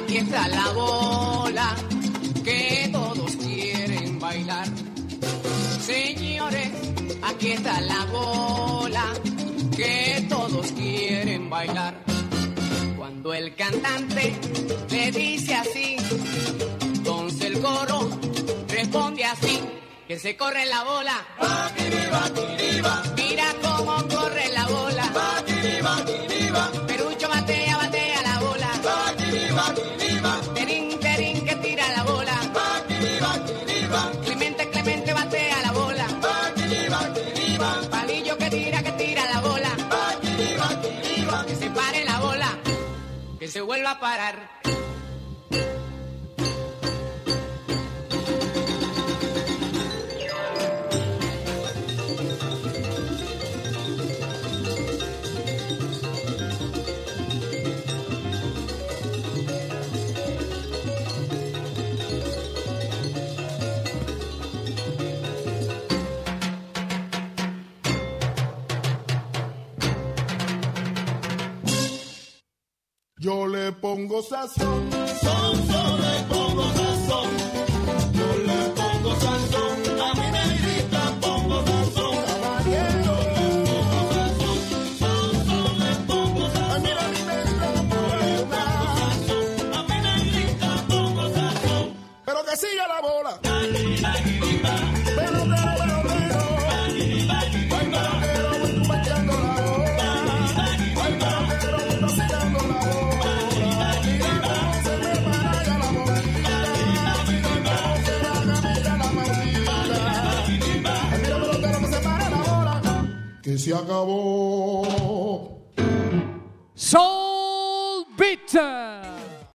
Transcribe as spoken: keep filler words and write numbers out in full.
aquí está la bola que todos quieren bailar. Señores, aquí está la bola que todos quieren bailar. Cuando el cantante le dice así, entonces el coro responde así, que se corre la bola. Mira cómo corre la bola. Perucho batea, batea la bola. Terín, terín que tira la bola. Clemente, Clemente batea la bola. Palillo que tira, que tira la bola. Que se pare la bola, que se vuelva a parar. Yo le pongo sazón, son, son, le pongo sazón. Yo le pongo sazón, a mi negrita pongo sazón. Caballero, le pongo sazón, son, son, le pongo sazón. Mira, mi negrita pongo sazón, a mi negrita pongo sazón. Pero que siga la bola. Pero, pero, pero, pero. Ay, pero, pero, voy bailando la bola. Ay, pero, pero, voy vacilando la bola. Que se acabó. Soul Beater.